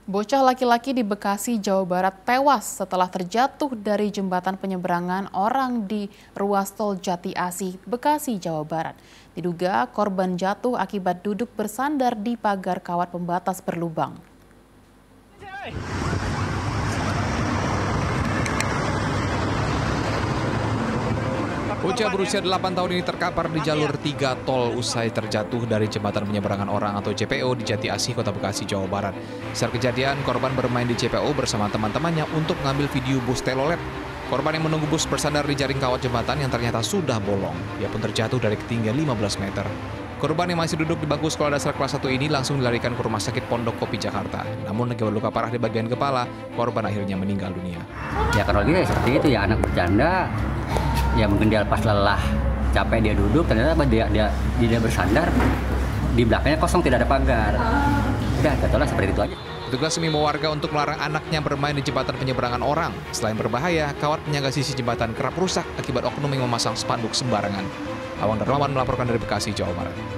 Bocah laki-laki di Bekasi, Jawa Barat tewas setelah terjatuh dari jembatan penyeberangan orang di ruas tol Jati Asih, Bekasi, Jawa Barat. Diduga korban jatuh akibat duduk bersandar di pagar kawat pembatas berlubang. Bocah berusia 8 tahun ini terkapar di jalur 3 tol usai terjatuh dari jembatan penyeberangan orang atau JPO di Jati Asih, Kota Bekasi, Jawa Barat. Saat kejadian, korban bermain di JPO bersama teman-temannya untuk mengambil video bus telolet. Korban yang menunggu bus bersandar di jaring kawat jembatan yang ternyata sudah bolong. Ia pun terjatuh dari ketinggian 15 meter. Korban yang masih duduk di bangku sekolah dasar kelas 1 ini langsung dilarikan ke Rumah Sakit Pondok Kopi, Jakarta. Namun akibat luka parah di bagian kepala, korban akhirnya meninggal dunia. Ya kalau gitu seperti itu ya, anak bercanda. Ya mungkin dia pas lelah, capek dia duduk, ternyata dia bersandar, di belakangnya kosong, tidak ada pagar. Udah, katalah seperti itu aja. Petugas mengimbau warga untuk melarang anaknya bermain di jembatan penyeberangan orang. Selain berbahaya, kawat penyangga sisi jembatan kerap rusak akibat oknum yang memasang spanduk sembarangan. Awang Darmawan melaporkan dari Bekasi, Jawa Barat.